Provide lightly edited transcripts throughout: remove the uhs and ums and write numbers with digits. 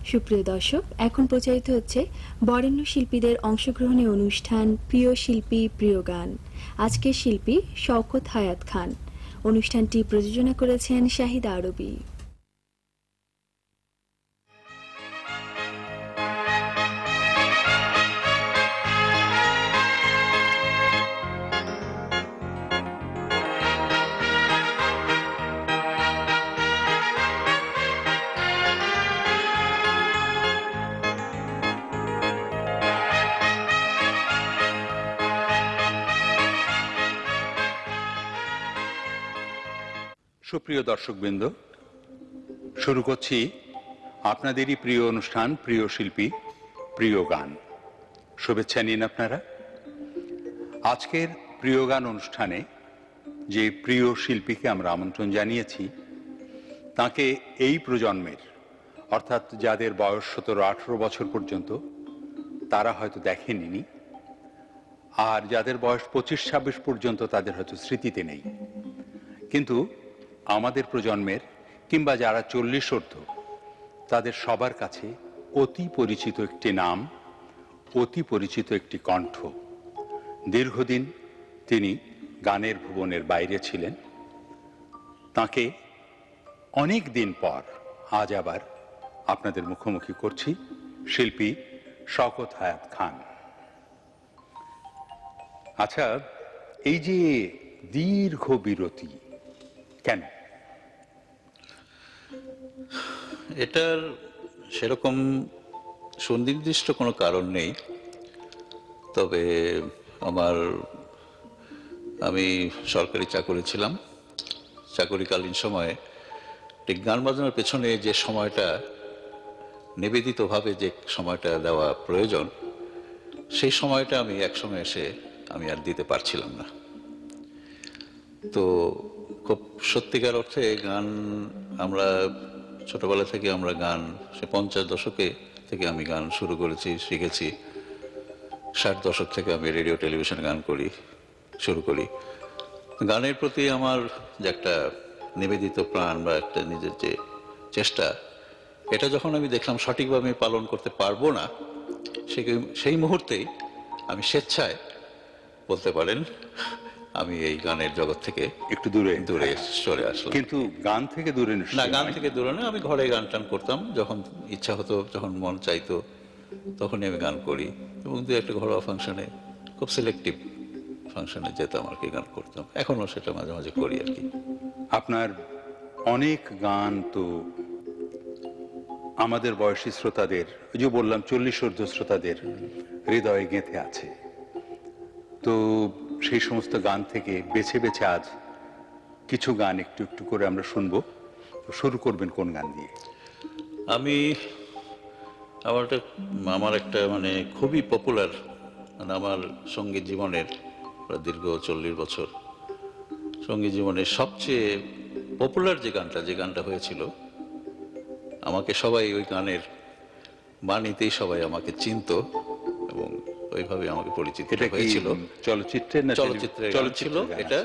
সুপ্রিয় দর্শক, এখন প্রচারিত হচ্ছে বরেণ্য শিল্পীদের অংশগ্রহণে অনুষ্ঠান প্রিয় শিল্পী প্রিয় গান। আজকের শিল্পী শওকত হায়াত খান। অনুষ্ঠানটি প্রযোজনা করেছেন শাহিদ আরবি। সুপ্রিয় দর্শকবৃন্দ, শুরু করছি আপনাদেরই প্রিয় অনুষ্ঠান প্রিয় শিল্পী প্রিয় গান। শুভেচ্ছা নিন আপনারা। আজকের প্রিয় গান অনুষ্ঠানে যে প্রিয় শিল্পীকে আমরা আমন্ত্রণ জানিয়েছি, তাকে এই প্রজন্মের, অর্থাৎ যাদের বয়স 17-18 বছর পর্যন্ত, তারা হয়তো দেখেনি, আর যাদের বয়স 25-26 পর্যন্ত তাদের হয়তো স্মৃতিতে নেই। কিন্তু আমাদের প্রজন্মের কিংবা যারা 40 ঊর্ধ্ব, তাদের সবার কাছে অতি পরিচিত একটি নাম, অতি পরিচিত একটি কণ্ঠ। দীর্ঘদিন তিনি গানের ভুবনের বাইরে ছিলেন। তাকে অনেক দিন পর আজ আবার আপনাদের মুখোমুখি করছি, শিল্পী শওকত হায়াত খান। আচ্ছা, এই যে দীর্ঘ বিরতি কেন? এটার সেরকম সুনির্দিষ্ট কোনো কারণ নেই, তবে আমি সরকারি চাকরি ছিলাম। চাকরিকালীন সময়ে ঠিক গান বাজনার পেছনে যে সময়টা নিবেদিতভাবে যে সময়টা দেওয়া প্রয়োজন, সেই সময়টা আমি একসময় এসে আমি আর দিতে পারছিলাম না। তো খুব সত্যিকার অর্থে গান, আমরা ছোটবেলা থেকে আমরা গান, সে 50 দশকে থেকে আমি গান শুরু করেছি, শিখেছি। 60 দশক থেকে আমি রেডিও টেলিভিশন গান শুরু করি। গানের প্রতি আমার যে একটা নিবেদিত প্রাণ বা একটা নিজের যে চেষ্টা, এটা যখন আমি দেখলাম সঠিকভাবে পালন করতে পারবো না, সেই মুহূর্তেই আমি স্বেচ্ছায় বলতে পারেন আমি এই গানের জগৎ থেকে একটু দূরে সরে আসলাম। কিন্তু গান থেকে দূরে না, গান থেকে দূরে না, আমি ঘরে গান টান করতাম। যখন ইচ্ছা হতো, যখন মন চাইতো, তখনই আমি গান করি। এবং দু একটা ঘরোয়া ফাংশনে, খুব সিলেক্টিভ ফাংশনে যেতাম আর কি, গান করতাম। এখনও সেটা মাঝে মাঝে করি আর কি। আপনার অনেক গান তো আমাদের বয়সী শ্রোতাদের, ওই যে বললাম 40 ঊর্ধ্ব শ্রোতাদের হৃদয়ে গেঁথে আছে। তো সেই সমস্ত গান থেকে বেছে বেছে আজ কিছু গান একটু একটু করে আমরা শুনবো। শুরু করবেন কোন গান দিয়ে? আমার একটা মানে খুবই পপুলার, মানে আমার সঙ্গীত জীবনের দীর্ঘ 40 বছর সঙ্গীত জীবনের সবচেয়ে পপুলার যে গানটা হয়েছিল, আমাকে সবাই ওই গানের বাণীতেই সবাই আমাকে চিনত এবং ওইভাবে আমাকে পরিচিত হয়েছিল। চলচ্চিত্রে ছিল এটা।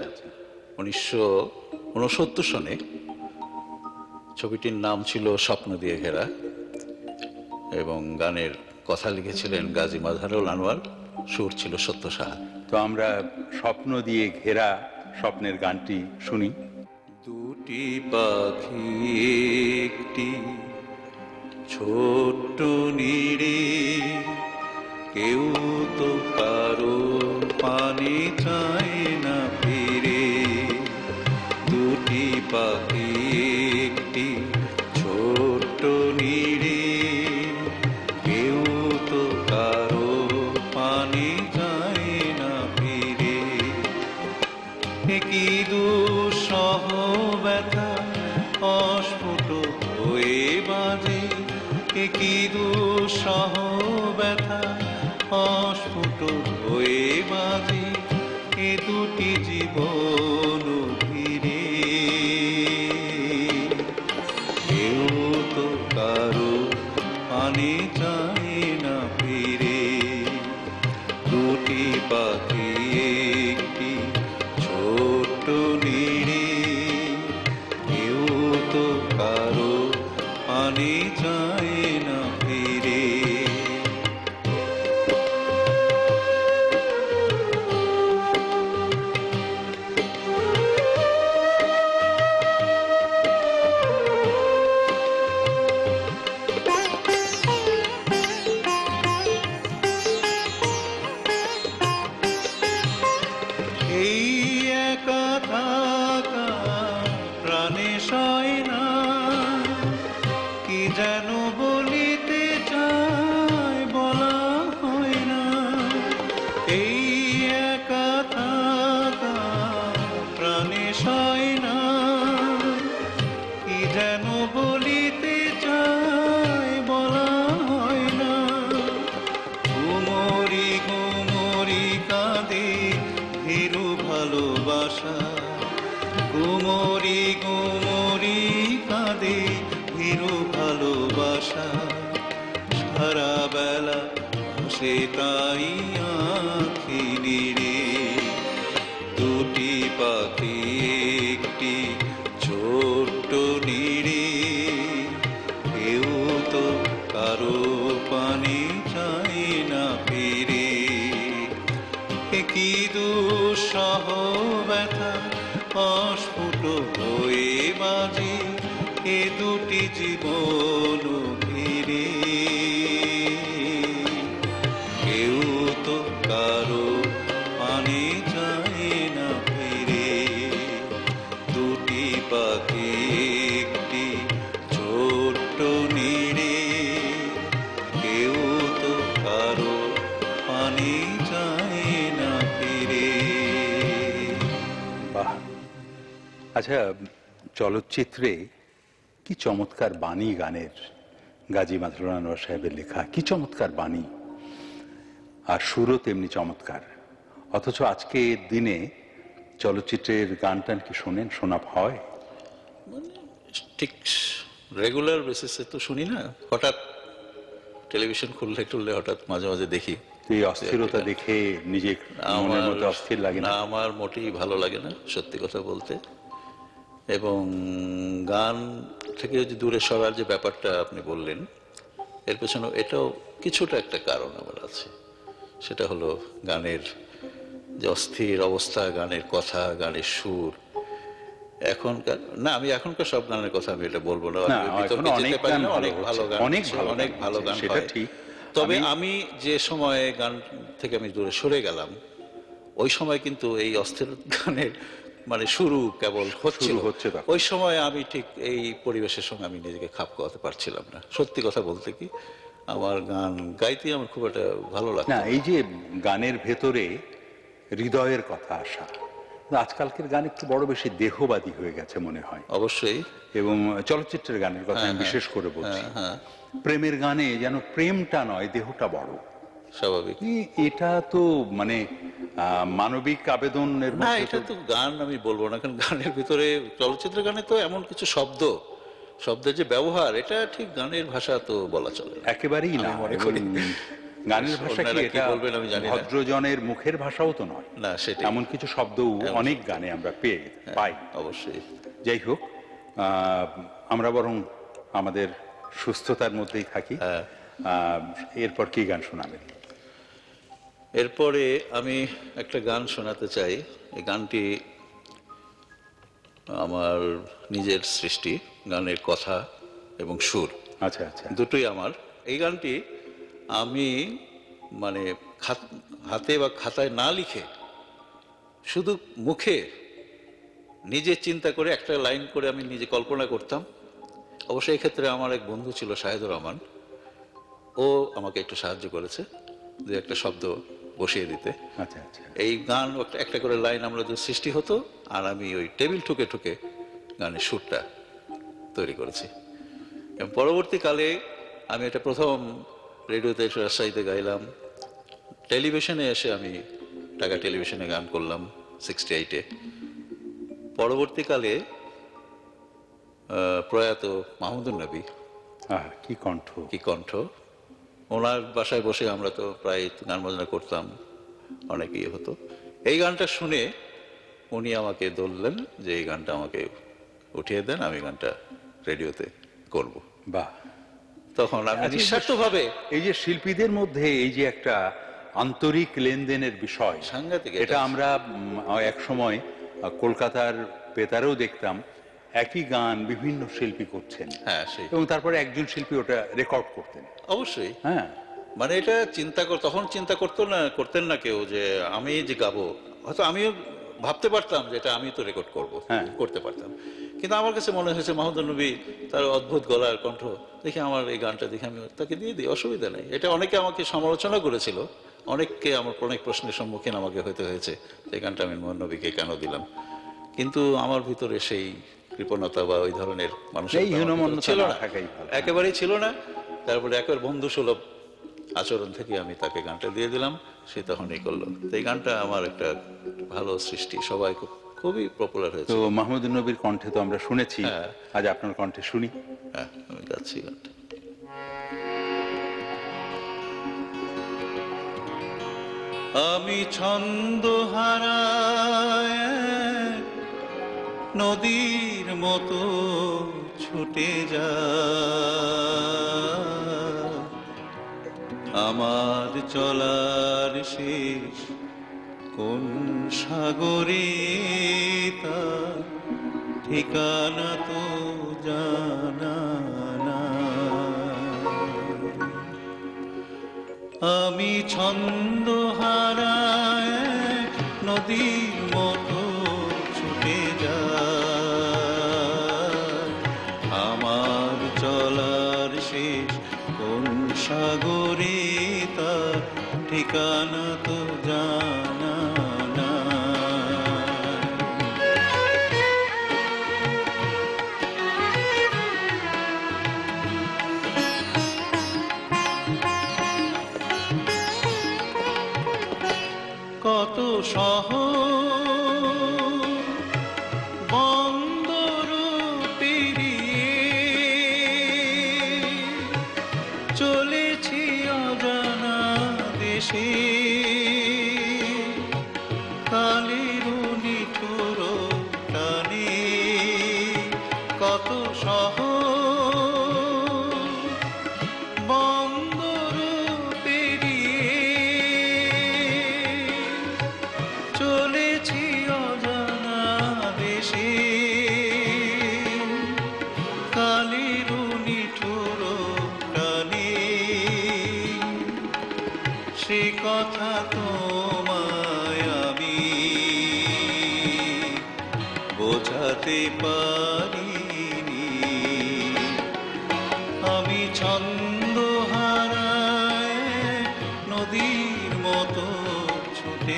1969 সনে ছবিটির নাম ছিল স্বপ্ন দিয়ে ঘেরা, এবং গানের কথা লিখেছিলেন গাজী মাজহারুল আনোয়ার, সুর ছিল সত্য সাহা। তো আমরা স্বপ্ন দিয়ে ঘেরা স্বপ্নের গানটি শুনি। দুটি পাখি একটি ছোট্ট নিড়ে, কেউ তো কারো পানি চায় না ফিরে। দুটি পাখি একটি ছোট্ট নিড়ে, কেউ তো কারো পানি চায় না ফিরে। কি দুঃসহ ব্যথা অস্ফুট হয়ে বাজে, কি দুঃসহ ব্যথা অস্ফুট হয়ে বাজে, এ দুটি জীবন ফিরে। কেউ তো কারো পানি চায় না ফিরে। দুটি পাখি একটি ছোট্ট নিড়ে, কেউ তো কারো পানি চায় না হারা বেলা সে তাই আঁখি নিড়ে, দুটি পাখি একটি ছোট্ট নিড়ে, কেউ তো কারো পানি চায় না ফিরে। কি দুঃসহ ব্যথা অস্ফুট হয়ে বাজে এ দুটি জীবন ঘিরে, কেউ তো কারো পানে যায় না ফিরে। দুটি পাখি একটি ছোট্ট নিড়ে, কেউ তো কারো পানে যায় না ফিরে। বাহ! আচ্ছা, চলচ্চিত্রে কি চমৎকার বাণী গানের, গাজী মাথুর আনোয়ার সাহেবের লেখা, কি চমৎকার বাণী, আর সুরও তেমনি চমৎকার। অথচ আজকে দিনে চলচ্চিত্রের গান টান কি শোনেন, শোনা হয়? ঠিক রেগুলার বেসিসে তো শুনি না, হঠাৎ টেলিভিশন খুললে টুললে হঠাৎ মাঝে মাঝে দেখি। এই অস্থিরতা দেখে নিজে মনের মধ্যে অস্থির লাগে না? আমার মোটেই ভালো লাগে না, সত্যি কথা বলতে। এবং গান থেকে যদি দূরে সরার যে ব্যাপারটা আপনি বললেন, এর পেছনে এটাও কিছুটা একটা কারণ আমার আছে। সেটা হলো গানের যে অস্থির অবস্থা, গানের কথা, গানের সুর। এখনকার না, আমি এখনকার সব গানের কথা আমি এটা বলবো না, অনেক ভালো গান সেটা হয়। ঠিক। তবে আমি যে সময়ে গান থেকে আমি দূরে সরে গেলাম, ওই সময় কিন্তু এই অস্থির গানের মানে শুরু কেবল হচ্ছিল। ওই সময় আমি ঠিক এই পরিবেশের সঙ্গে আমি নিজেকে খাপ খাওয়াতে পারছিলাম না। সত্যি কথা বলতে কি, আমার গান গাইতে আমার খুব একটা ভালো লাগে না। এই যে গানের ভেতরে হৃদয়ের কথা আসা, আজকালকের গান একটু বড় বেশি দেহবাদী হয়ে গেছে মনে হয়। অবশ্যই। এবং চলচ্চিত্রের গানের কথা আমি বিশেষ করে বলছি। প্রেমের গানে যেন প্রেমটা নয়, দেহটা বড়। স্বাভাবিক। এটা তো মানে মানবিক আবেদনের না, এটা তো গান আমি বলবো না, কারণ গানের ভিতরে, চলচ্চিত্রের গানে তো এমন কিছু শব্দের যে ব্যবহার, এটা ঠিক গানের ভাষা তো বলা চলে না, একেবারেই না। গানের ভাষা কি এটা বলবেন আমি জানি না, ভদ্রজনের মুখের ভাষাও তো নয় না। সেটা এমন কিছু শব্দও অনেক গানে আমরা পাই। অবশ্যই। যাই হোক, আমরা বরং আমাদের সুস্থতার মধ্যেই থাকি। এরপর কি গান শোনাবেন? এরপরে আমি একটা গান শোনাতে চাই। এই গানটি আমার নিজের সৃষ্টি, গানের কথা এবং সুর। আচ্ছা আচ্ছা, দুটোই আমার। এই গানটি আমি মানে হাতে বা খাতায় না লিখে শুধু মুখে নিজে চিন্তা করে একটা লাইন করে আমি নিজে কল্পনা করতাম। অবশ্যই এক্ষেত্রে আমার এক বন্ধু ছিল, শাহেদুর রহমান। ও আমাকে একটু সাহায্য করেছে যে একটা শব্দ বসিয়ে দিতে। আচ্ছা আচ্ছা। এই গান একটা করে লাইন আমরা যে সৃষ্টি হতো, আর আমি ওই টেবিল ঠুকে ঠুকে গানের সুরটা তৈরি করেছি। এবং পরবর্তীকালে আমি এটা প্রথম রেডিওতে রাজশাহীতে গাইলাম। টেলিভিশনে এসে আমি ঢাকা টেলিভিশনে গান করলাম 68-এ। পরবর্তীকালে প্রয়াত মাহমুদুর নবী, কি কণ্ঠ! ওনার বাসায় বসে আমরা তো প্রায় গান বাজনা করতাম, অনেক ইয়ে হতো। এই গানটা শুনে উনি আমাকে বললেন যে এই গানটা আমাকে উঠিয়ে দেন, আমি গানটা রেডিওতে করব। বাহ! তখন আমি নিঃস্বার্থভাবে, এই যে শিল্পীদের মধ্যে এই যে একটা আন্তরিক লেনদেনের বিষয়, সাংঘাতিক। এটা আমরা এক সময় কলকাতার বেতারেও দেখতাম, একই গান বিভিন্ন শিল্পী করছেন। হ্যাঁ, এবং তারপরে একজন শিল্পী ওটা রেকর্ড করতেন। অবশ্যই। হ্যাঁ, মানে এটা তখন চিন্তা করতেন না কেউ যে আমি যে গাবো। হয়তো আমিও ভাবতে পারতাম যে এটা আমি তো রেকর্ড করতে পারতাম, কিন্তু আমার কাছে মনে হয়েছে মাহমুদুর নবী, তার অদ্ভুত গলার কণ্ঠ দেখে আমার এই গানটা দেখে আমি তাকে দিয়ে দিই, অসুবিধা নেই। এটা অনেকে আমাকে সমালোচনা করেছিল, অনেককে আমার অনেক প্রশ্নের সম্মুখীন আমাকে হতে হয়েছে, এই গানটা আমি মোহাম্মদ নবীকে কেন দিলাম। কিন্তু আমার ভিতরে সেই কৃপণতা বা ওই ধরনের মানুষের ছিল না, একেবারেই ছিল না। তারপরে একবার বন্ধু সুলভ আচরণ থেকে আমি তাকে গানটা দিয়ে দিলাম, সে তখন এই করলো। তো এই গানটা আমার একটা ভালো সৃষ্টি, সবাই খুবই পপুলার হয়েছে। তো মাহমুদুর নবীর কণ্ঠে তো আমরা শুনেছি, আজ আপনার কণ্ঠে শুনি। হ্যাঁ, আমি গাচ্ছি গানটা। আমি ছন্দ হারায় নদীর মতো ছুটে যায়, আমার চলার শেষ কোন সাগরে তা ঠিকানা তো জানা নাই। আমি ছন্দ হারায় নদীর মতো ছুটে যায়, আমার চলার শেষ কোন সাগরে তার ঠিকানা তো জানা নাই। কত শহর বন্দর পেরিয়ে চলেছি অজানা দেশে, কালের নিঠুর টানে কত শহর বন্দর পেরিয়ে চলেছি অজানা দেশে, কালের নিঠুর টানে সে কথা তোমায় আমি বোঝাতে পারিনি। আমি ছন্দ হারায় নদীর মতো ছুটে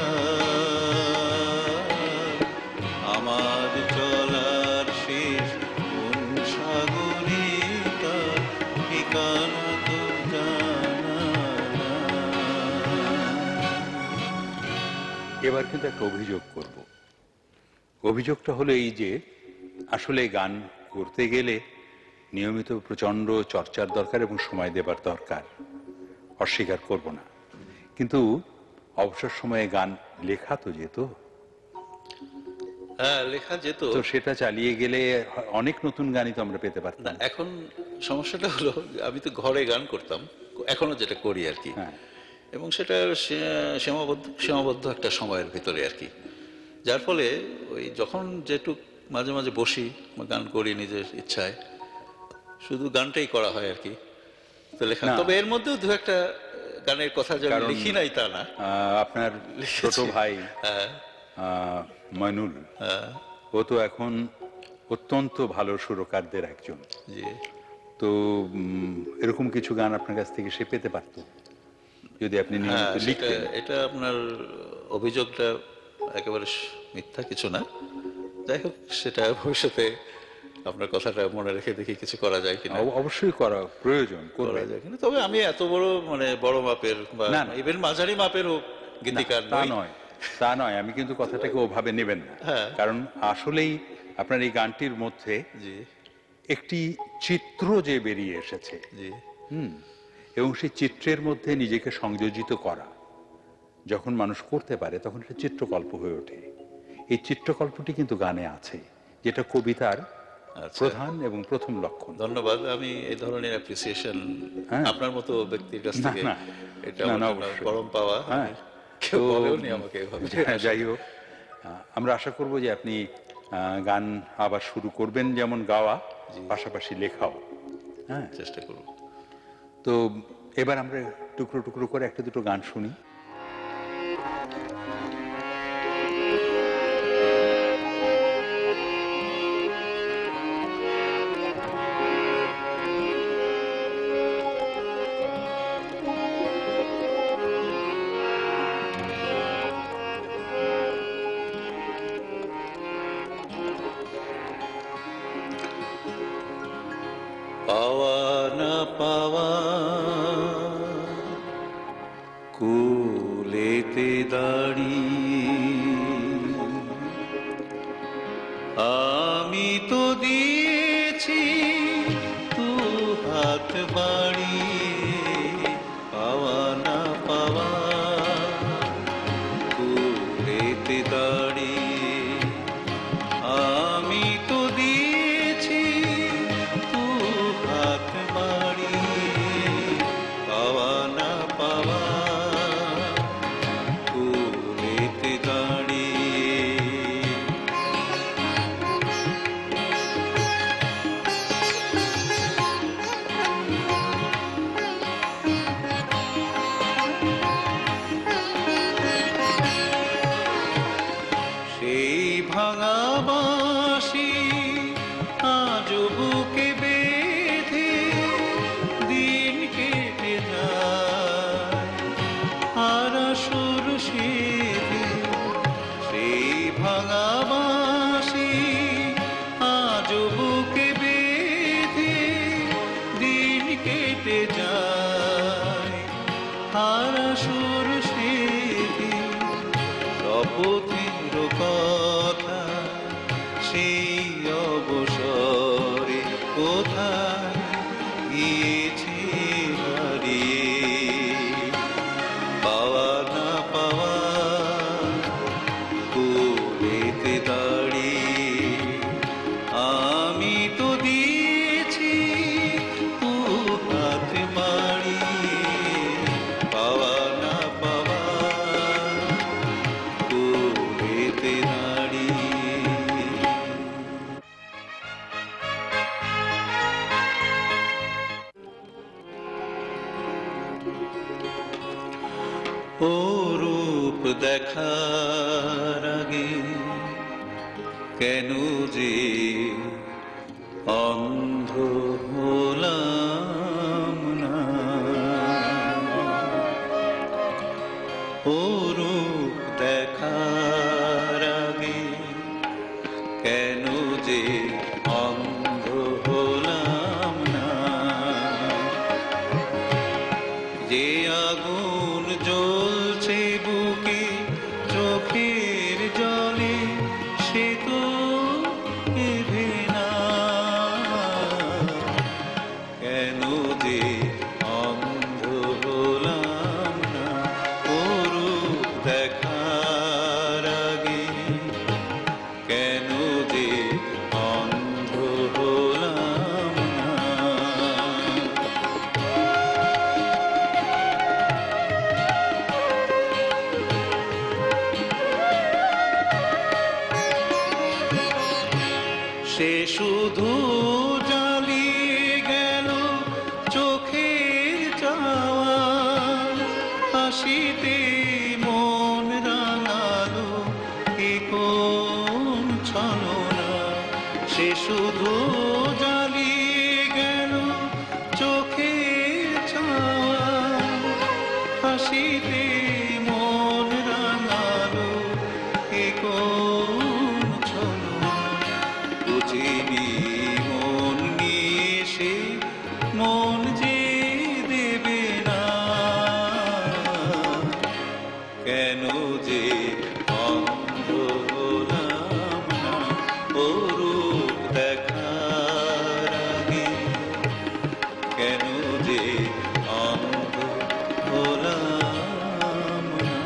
যায়, আমার চলার শেষ কোন সাগরে তার ঠিকানা তো জানা নাই। এবার কিন্তু একটা অভিযোগ করব। অভিযোগটা হলো এই যে আসলে গান করতে গেলে নিয়মিত প্রচন্ড চর্চার দরকার এবং সময় দেবার দরকার, অস্বীকার করব না। কিন্তু অবসর সময়ে গান লেখা তো যেত, হ্যাঁ লেখা যেত, তো সেটা চালিয়ে গেলে অনেক নতুন গানই তো আমরা পেতে না পারতাম। এখন সমস্যাটা হলো আমি তো ঘরে গান করতাম, এখনো যেটা করি আর কি, হ্যাঁ, এবং সেটা সীমাবদ্ধ একটা সময়ের ভিতরে আর কি, যার ফলে ওই যখন যেটুক মাঝে মাঝে বসি বা গান করি নিজের ইচ্ছায়, শুধু গানটাই করা হয় আর কি, তো লেখা। না। তবে এর মধ্যেও দু একটা গানের কথা যে আমি কারণ লিখি নাই তা না, আপনার লিখেছি। ছোট ভাই হ্যাঁ মইনুল, হ্যাঁ ও তো এখন অত্যন্ত ভালো সুরকারদের একজন। জি। তো এরকম কিছু গান আপনার কাছ থেকে সে পেতে পারতো যদি আপনি হ্যাঁ নিয়মিত সেটা, লিখতেন। এটা আপনার অভিযোগটা একেবারে মিথ্যা কিছু না। যাই হোক, সেটা ভবিষ্যতে আপনার কথাটা মনে রেখে দেখি কিছু করা যায় কিনা। অবশ্যই করা প্রয়োজন, করা করবেন। যায় কিনা। তবে আমি এত বড় মানে বড় মাপের বা না, না। ইভেন মাঝারি মাপের হোক না, গীতিকার তা নই। নয়, তা নয়, আমি কিন্তু কথাটাকে ওভাবে নেবেন না। হ্যাঁ। কারণ আসলেই আপনার এই গানটির মধ্যে জি একটি চিত্র যে বেরিয়ে এসেছে, জি এবং সেই চিত্রের মধ্যে নিজেকে সংযোজিত করা যখন মানুষ করতে পারে তখন এটা চিত্রকল্প হয়ে ওঠে। এই চিত্রকল্পটি কিন্তু গানে আছে, যেটা কবিতার আচ্ছা। প্রধান এবং প্রথম লক্ষণ। ধন্যবাদ। আমি এই ধরনের অ্যাপ্রিসিয়েশন হ্যাঁ। আপনার মতো ব্যক্তির কাছ না, থেকে, না, এটা না, আমার না, জন্য অবশ্যই। পরম পাওয়া। হ্যাঁ। কেউ তো, বলেও নি আমাকে এভাবে। যাই হোক, আমরা আশা করব যে আপনি গান আবার শুরু করবেন, যেমন গাওয়া, পাশাপাশি লেখাও। হ্যাঁ, চেষ্টা করব। তো এবার আমরা টুকরো টুকরো করে একটা দুটো গান শুনি। পাওয়া না পাওয়া কুলেতে দাঁড়িয়ে আমি তো দিয়েছি তু হাত বাড়িয়ে। পাওয়া না পাওয়া পথের কথা, সেই অবসরে কোথায় গিয়েছে হারিয়ে। পাওয়া না পাওয়া কোলেতে দাঁড়িয়ে আমি তো দিয়েছি তু হাতে বাড়িয়ে। পাওয়া না পাওয়া কোলেতে দাঁড়িয়ে। ও রূপ দেখার আগে কেন যে অন্ধ হলাম না। ও রূপ দেখার আগে কেন যে অন্ধ হলাম না। যে আগুন জ্বলছে বুকে চোখের জলে সে তো নেভে না। কেন যে অন্ধ হলাম না। ও রূপ দেখার আগে কেন যে অন্ধ হলাম না। সে শুধু জ্বালিয়ে গেল চোখের চাওয়া, হাসিতে মন রাঙালো এ কোন ছলনা। সে শুধু জ্বালিয়ে গেল চোখের চাওয়া, হাসিতে মন রাঙালো এ কোন ছলনা। বুঝিনি মন নিয়ে সে মন যে দেবে না। কেন যে অন্ধ হলাম না। ও রূপ দেখার আগে কেন যে অন্ধ হলাম না।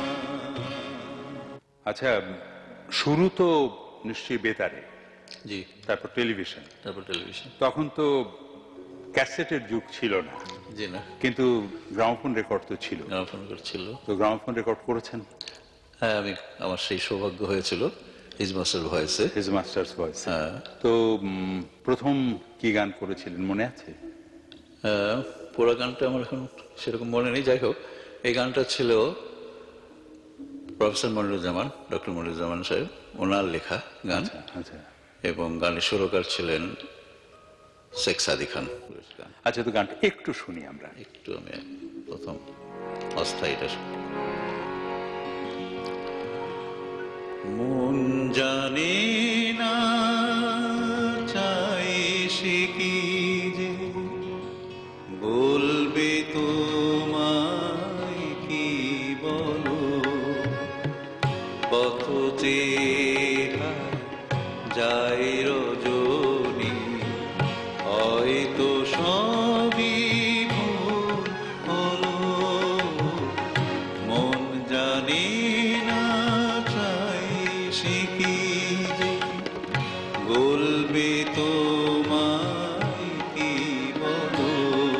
আচ্ছা, শুরু তো নিশ্চয়ই বেতারে, জি, তারপর টেলিভিশন। তারপর টেলিভিশন। তখন তো ক্যাসেটের যুগ ছিল না, জি না, কিন্তু গ্রামোফোন রেকর্ড তো ছিল। গ্রামোফোন করছিল। তো গ্রামোফোন রেকর্ড করেছেন? হ্যাঁ, আমার সেই সৌভাগ্য হয়েছিল হিজ মাস্টার ভয়েসে। His master's voice. হ্যাঁ। তো প্রথম কি গান করেছিলেন মনে আছে? পুরো গানটা আমার এখন সেরকম মনে নেই। যাই হোক, এই গানটা ছিল প্রফেসর মনিরুজ্জামান, ডক্টর মনিরুজ্জামান সাহেব, ওনার লেখা গান। আচ্ছা আচ্ছা এবং গানের সুরকার ছিলেন শেখ সাদি খান। আচ্ছা, তো গানটা একটু শুনি আমরা। একটু আমি প্রথম অস্থায়ীটা মন জানে না চাই সে কি যে বলবে তোমায় কি বলো। পথ চেয়ে যায় রজনী হয়তো সবই ভুল হলো। মন জানে না চাই সে কি যে বলবে তোমায় কি বলো।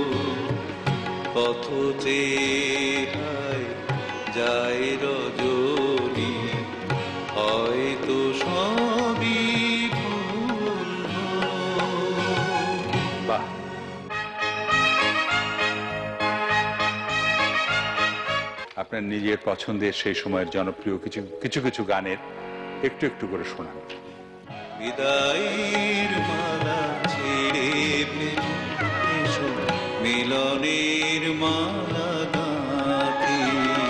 পথ চেয়ে যায় রজনী হয়তো সবই ভুল হলো। বাহ, আপনার নিজের পছন্দের সেই সময়ের জনপ্রিয় কিছু কিছু কিছু গানের একটু একটু করে শোনান। বিদায়ের মালা ছেড়ে এসো মিলনের মালা গাঁথি।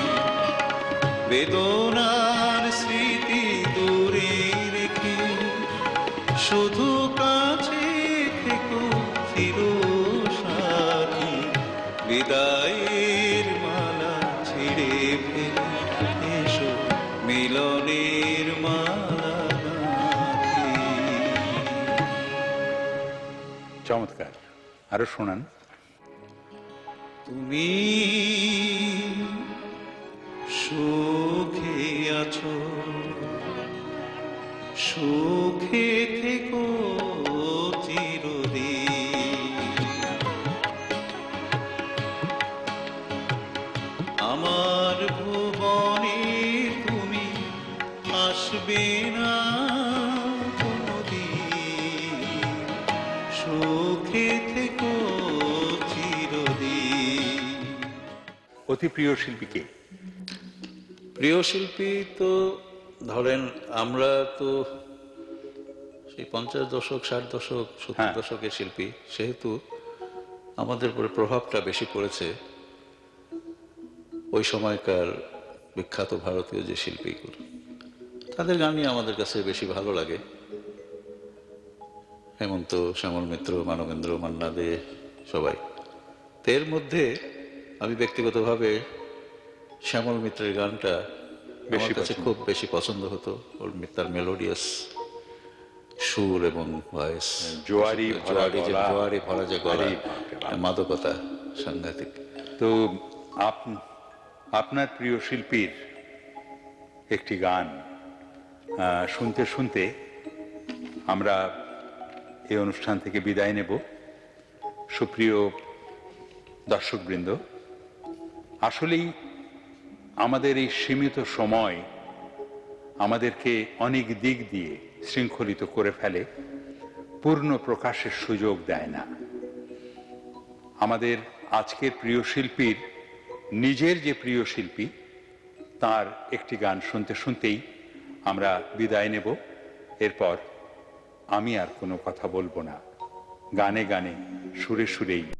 বেদনার স্মৃতি দূরে রেখে শুধু কাছে থেকো চিরসাথী। বিদায়ের মালা ছিঁড়ে ফেলে এসো মিলনের আরো শোনান। তুমি সুখে আছো, সুখে থেকো চিরদিন, আমার ভুবনে তুমি আসবে না কোনদিন, সুখে থেকো চিরদিন। অতি প্রিয় শিল্পীকে? প্রিয় শিল্পী তো ধরেন আমরা তো সেই 50 দশক, 60 দশক, 70 দশকের শিল্পী, সেহেতু আমাদের উপরে প্রভাবটা বেশি পড়েছে ওই সময়কার বিখ্যাত ভারতীয় যে শিল্পীগুলো, তাদের গানই আমাদের কাছে বেশি ভালো লাগে। হেমন্ত, শ্যামল মিত্র, মানবেন্দ্র, মান্না দে, সবাই। তো এর মধ্যে আমি ব্যক্তিগতভাবে শ্যামল মিত্রের গানটা আমার কাছে খুব বেশি পছন্দ হতো। ওর তার মেলোডিয়াস সুর এবং ভয়েস, জোয়ারি ভরা যে গলা, মাদকতা সাংঘাতিক। তো আপনার প্রিয় শিল্পীর একটি গান শুনতে শুনতে আমরা এই অনুষ্ঠান থেকে বিদায় নেব। সুপ্রিয় দর্শকবৃন্দ, আসলেই আমাদের এই সীমিত সময় আমাদেরকে অনেক দিক দিয়ে শৃঙ্খলিত করে ফেলে, পূর্ণ প্রকাশের সুযোগ দেয় না। আমাদের আজকের প্রিয় শিল্পীর নিজের যে প্রিয় শিল্পী, তার একটি গান শুনতে শুনতেই আমরা বিদায় নেব। এরপর আমি আর কোনো কথা বলবো না, গানে গানে সুরে সুরেই